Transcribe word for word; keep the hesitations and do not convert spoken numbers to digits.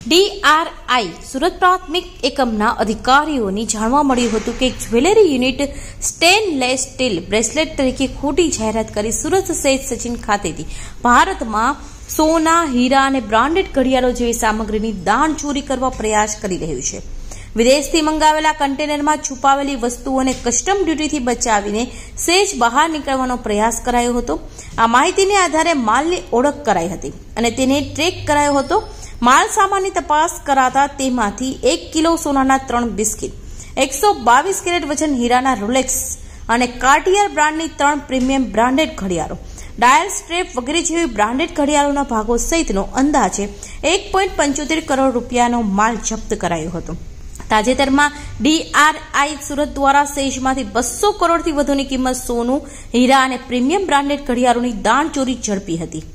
DRI Surat પ્રાથમિક એકમના અધિકારીઓને જાણવા મળ્યું હતું કે jewellery unit stainless steel bracelet તરીકે ખોટી જાહેરાત કરી સુરત શહેર સચિન ખાતેથી ભારતમાં સોના, હીરા અને બ્રાન્ડેડ ઘડિયાળો જેવી સામગ્રીની દાણચોરી કરવા પ્રયાસ કરી રહ્યું છે. વિદેશથી મંગાવેલા કન્ટેનરમાં છુપાવેલી વસ્તુઓને કસ્ટમ ડ્યુટીથી બચાવીને સેજ બહાર નીકળવાનો પ્રયાસ કરાયો હતો. આ માહિતીને આધારે માલની ઓળખ કરાઈ હતી અને તેને ટ્રેક કરાયો હતો. માલ સામાનની તપાસ કરાતા તેમાંથી એક કિલો સોનાના ત્રણ બિસ્કિટ, એકસો બાવીસ કેરેટ વજન હીરાના રોલેક્સ અને કાર્ટિયર બ્રાન્ડની ત્રણ પ્રીમિયમ બ્રાન્ડેડ ઘડિયાળો, ડાયલ સ્ટ્રેપ વગેરે જેવી બ્રાન્ડેડ ઘડિયાળોના ભાગો સહિતનો અંદાજે એક પોઈન્ટ પંચોતેર કરોડ રૂપિયાનો માલ જપ્ત કરાયો હતો. તાજેતરમાં ડીઆરઆઈ સુરત દ્વારા સેજમાંથી બસો કરોડથી વધુની કિંમત સોનું, હીરા અને પ્રીમિયમ બ્રાન્ડેડ ઘડિયાળોની દાણચોરી ઝડપી હતી.